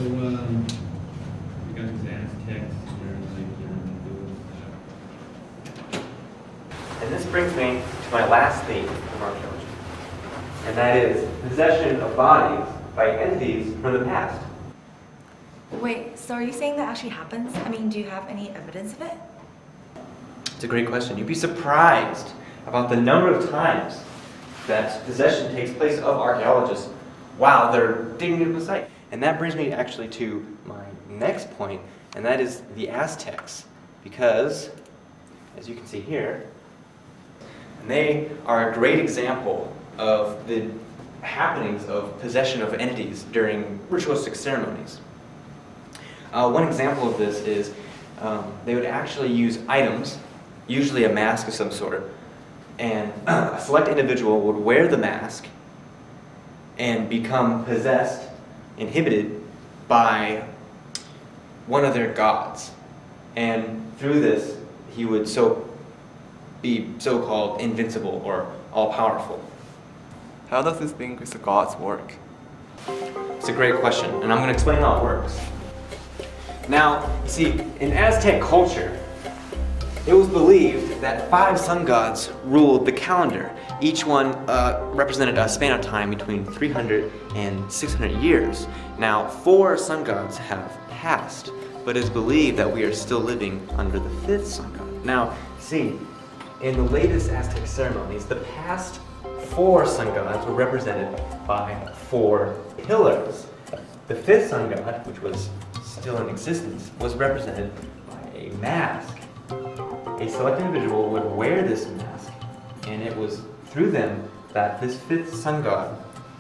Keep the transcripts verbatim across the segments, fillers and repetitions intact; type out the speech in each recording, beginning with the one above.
um, we got these Aztecs, they're like, you know, And this brings me to my last theme of archaeology, and that is possession of bodies by entities from the past. Wait, so are you saying that actually happens? I mean, do you have any evidence of it? It's a great question. You'd be surprised about the number of times that possession takes place of archaeologists while they're digging into the site. And that brings me actually to my next point, and that is the Aztecs. Because, as you can see here, they are a great example of the happenings of possession of entities during ritualistic ceremonies. Uh, one example of this is um, they would actually use items, usually a mask of some sort, and a select individual would wear the mask and become possessed, inhibited by one of their gods. And through this, he would so be so-called invincible or all-powerful. How does this link with the gods work? It's a great question, and I'm going to explain how it works. Now, see, in Aztec culture, it was believed that five sun gods ruled the calendar. Each one uh, represented a span of time between three hundred and six hundred years. Now, four sun gods have passed, but it's believed that we are still living under the fifth sun god. Now, see, in the latest Aztec ceremonies, the past four sun gods were represented by four pillars. The fifth sun god, which was still in existence, was represented by a mask. A select individual would wear this mask, and it was through them that this fifth sun god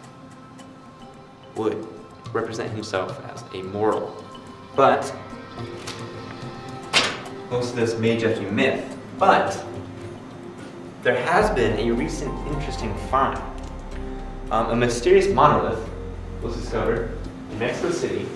would represent himself as a mortal. But most of this may just be myth, but there has been a recent interesting find. Um, a mysterious monolith was discovered in Mexico City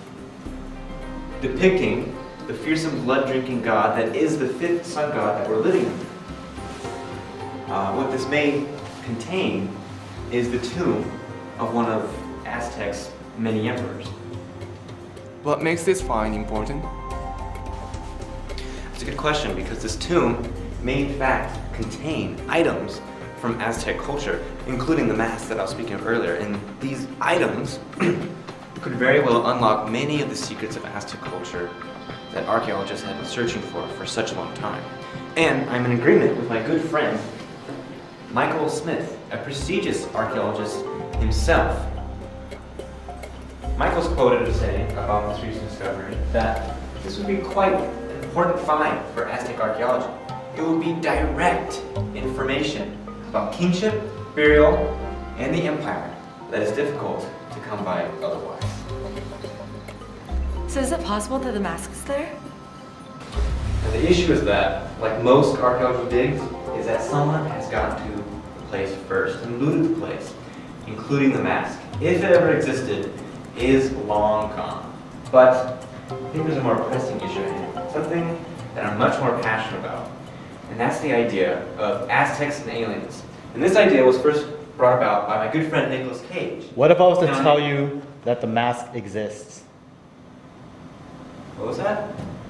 depicting the fearsome blood-drinking god that is the fifth sun god that we're living under. Uh, what this may contain is the tomb of one of Aztec's many emperors. What makes this find important? It's a good question, because this tomb may in fact contain items from Aztec culture, including the mask that I was speaking of earlier. And these items could very well unlock many of the secrets of Aztec culture that archaeologists have been searching for for such a long time. And I'm in agreement with my good friend, Michael Smith, a prestigious archaeologist himself. Michael's quoted as saying about this recent discovery that this would be quite an important find for Aztec archaeology. It would be direct information about kingship, burial, and the empire that is difficult to come by otherwise. So is it possible that the mask is there? And the issue is that, like most archaeological digs, is that someone has gotten to the place first and looted the place, including the mask. If it ever existed, is long gone. But I think there's a more pressing issue ahead, something that I'm much more passionate about, and that's the idea of Aztecs and aliens. And this idea was first brought about by my good friend Nicolas Cage. What if I was to Now, tell you that the mask exists? What was that?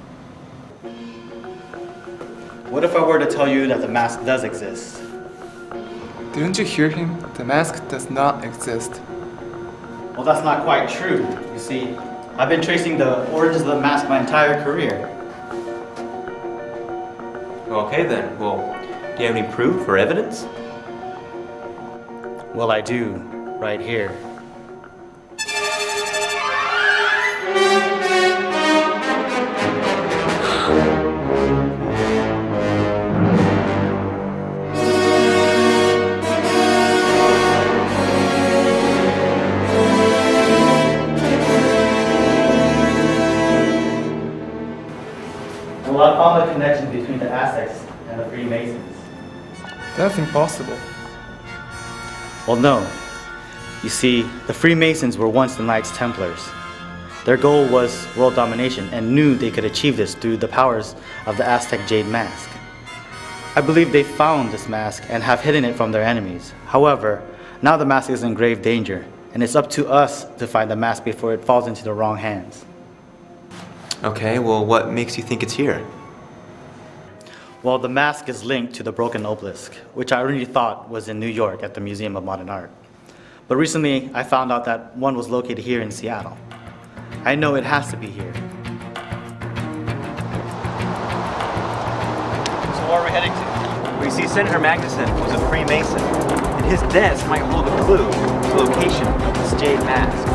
What if I were to tell you that the mask does exist? Didn't you hear him? The mask does not exist. Well, that's not quite true. You see, I've been tracing the origins of the mask my entire career. Okay then, well, do you have any proof or evidence? Well, I do, right here. Well, I found a connection between the Aztecs and the Freemasons. That's impossible. Well, no. You see, the Freemasons were once the Knights Templars. Their goal was world domination and knew they could achieve this through the powers of the Aztec Jade Mask. I believe they found this mask and have hidden it from their enemies. However, now the mask is in grave danger, and it's up to us to find the mask before it falls into the wrong hands. Okay, well, what makes you think it's here? Well, the mask is linked to the broken obelisk, which I originally thought was in New York at the Museum of Modern Art. But recently, I found out that one was located here in Seattle. I know it has to be here. So where are we heading to? We see Senator Magnuson was a Freemason, and his desk might hold a clue to the location of this jade mask.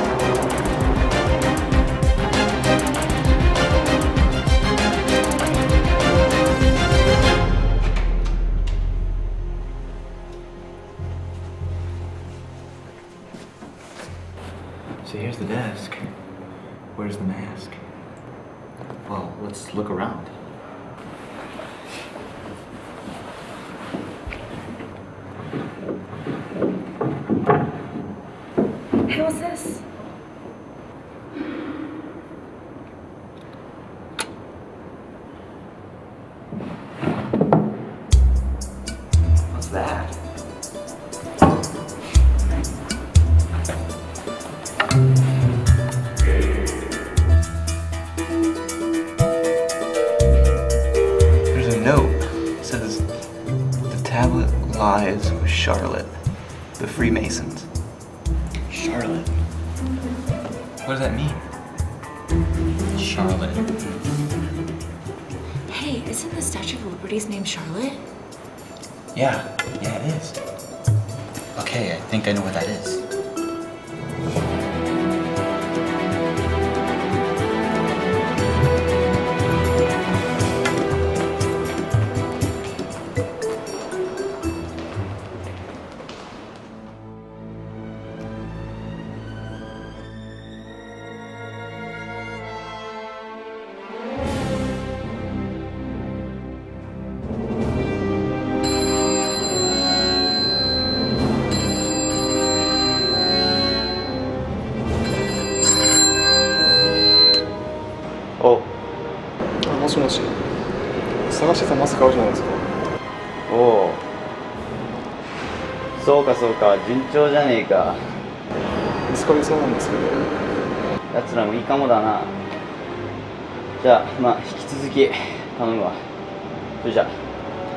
So here's the desk. Where's the mask? Well, let's look around. Hey, what's this? What's that? There's a note. It says, "The tablet lies with Charlotte, the Freemasons." Charlotte? What does that mean? Charlotte. Hey, isn't the Statue of Liberty's name Charlotte? Yeah, yeah it is. Okay, I think I know what that is. Oh. あ、もしもし。探してたマスクあるじゃないですか。 おお、そうかそうか、順調じゃねえか。 見つかりそうなんですけど。 やつらもいいかもだな。じゃあ、まあ引き続き頼むわ。それじゃあ。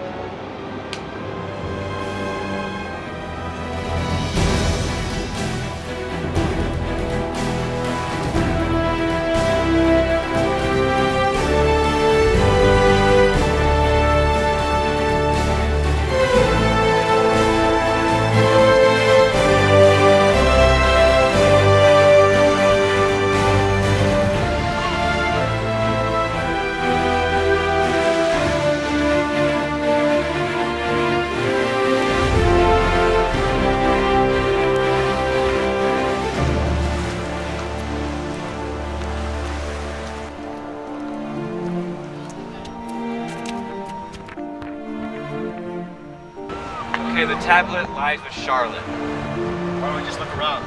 Okay, the tablet lies with Charlotte. Why don't we just look around?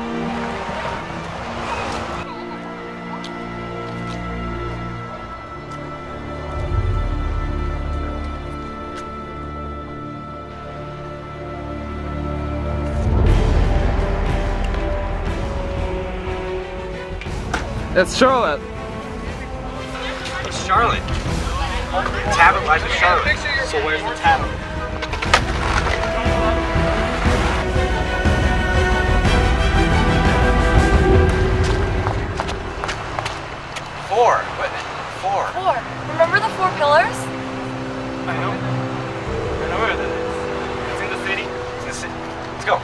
It's Charlotte. It's Charlotte. The tablet lies with Charlotte. So where's the tablet? Four. What? Four. Four. Remember the four pillars? I know. I know where that is. It's in the city. It's in the city. Let's go.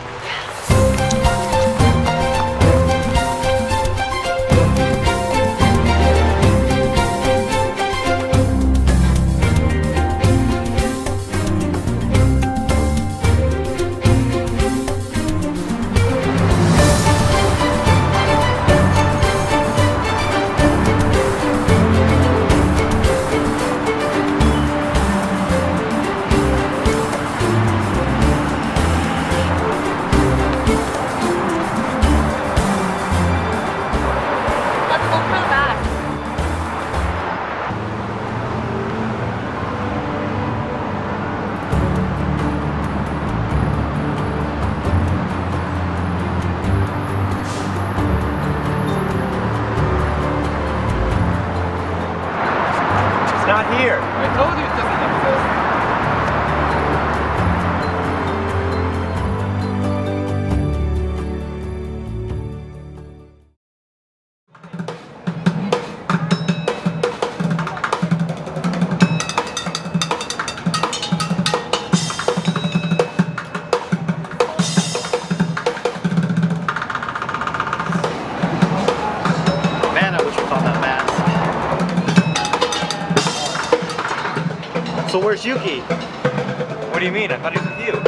Where's Yuki? What do you mean? I thought he was with you.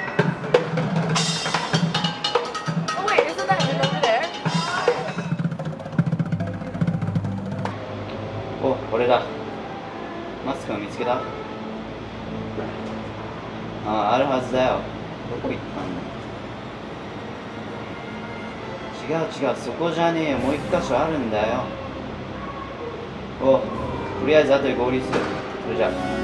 Oh wait, isn't that him over there? お、俺だ。マスクを見つけた？ああ、あるはずだよ。どこ行ったんだ？違う違う、そこじゃねえよ。もう一箇所あるんだよ。おう、とりあえず後で合流する。それじゃあ。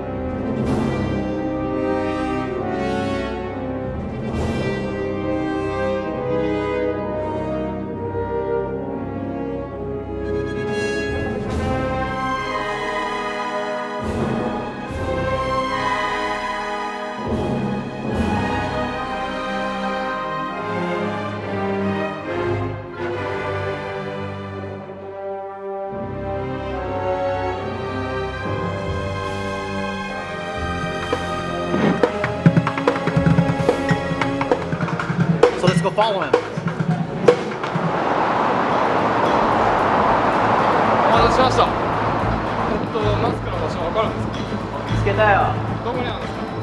So let's go follow him. お待たせしました。えっと、マスクの場所わかるんですか？ 見つけたよ。 どこにあるんですか？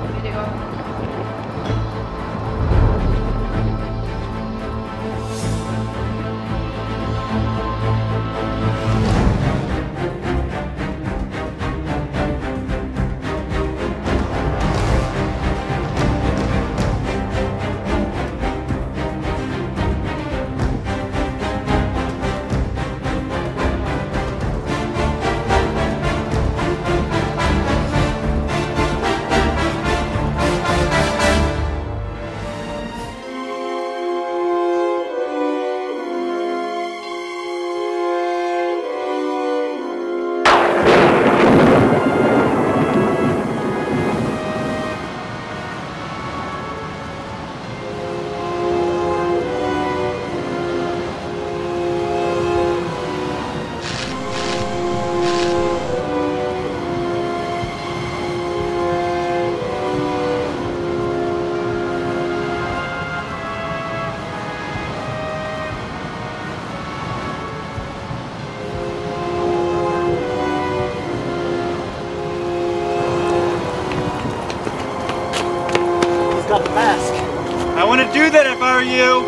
Got the mask. I wouldn't do that if I were you.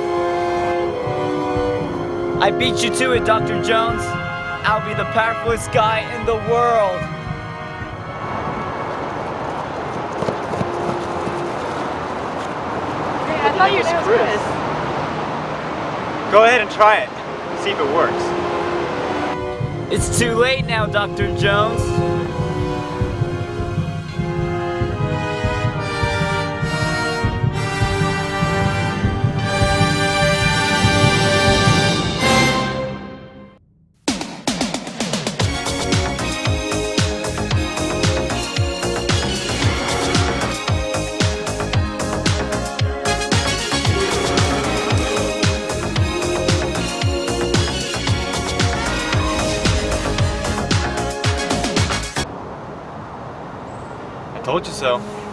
I beat you to it, Doctor Jones. I'll be the powerfulest guy in the world. Hey, I thought your name was Chris. Go ahead and try it. See if it works. It's too late now, Doctor Jones. I told you so.